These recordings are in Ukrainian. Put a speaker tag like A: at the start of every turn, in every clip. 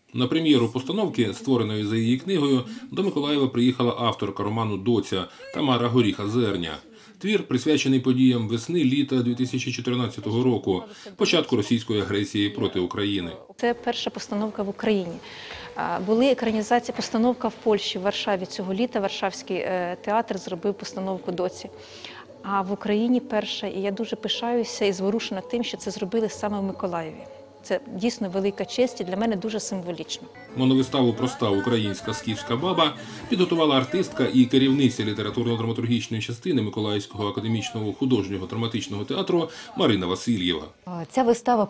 A: На прем'єру постановки, створеної за її книгою, до Миколаєва приїхала авторка роману «Доця» Тамара Горіха-Зерня. Твір присвячений подіям весни-літа 2014 року, початку російської агресії проти України.
B: Це перша постановка в Україні. Були екранізації, постановка в Польщі, в Варшаві цього літа. Варшавський театр зробив постановку «Доці». А в Україні перша, і я дуже пишаюся і зворушена тим, що це зробили саме в Миколаєві. Це дійсно велика честь і для мене дуже символічно.
A: Моновиставу «Проста українська скіфська баба» підготувала артистка і керівниця літературно-драматургічної частини Миколаївського академічного художнього драматичного театру Марина Васильєва.
C: Ця вистава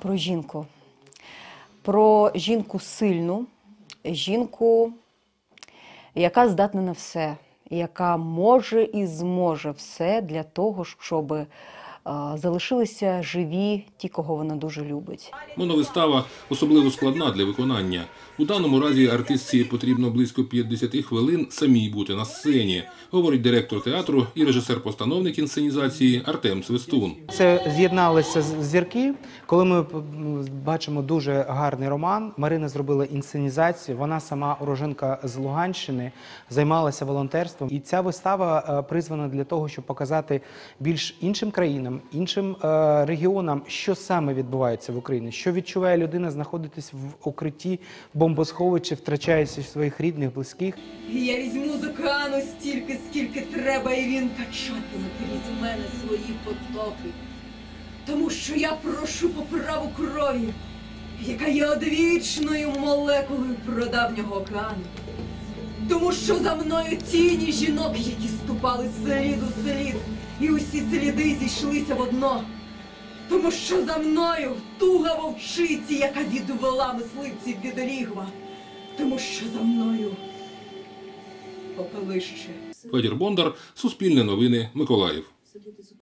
C: про жінку сильну, жінку, яка здатна на все, яка може і зможе все для того, щоб залишилися живі ті, кого вона дуже любить.
A: Моновистава особливо складна для виконання. У даному разі артистці потрібно близько 50 хвилин самій бути на сцені, говорить директор театру і режисер-постановник інсценізації Артем Свистун.
D: Це з'єдналися зірки, коли ми бачимо дуже гарний роман. Марина зробила інсценізацію, вона сама уроженка з Луганщини, займалася волонтерством. І ця вистава призвана для того, щоб показати більш іншим країнам, іншим регіонам, що саме відбувається в Україні, що відчуває людина, знаходитись в укритті, бомбосховищі, втрачаючи своїх рідних, близьких.
E: Я візьму з океану стільки, скільки треба, і він качатиме крізь мене свої потоки. Тому що я прошу по праву крові, яка є одвічною молекулою прадавнього океану. Тому що за мною тіні жінок, які ступали слід у слід, і усі сліди зійшлися в одно. Тому що за мною туга вовчиці, яка відвела мисливців від лігва. Тому що за мною попелище.
A: Федір Бондар, Суспільне новини, Миколаїв.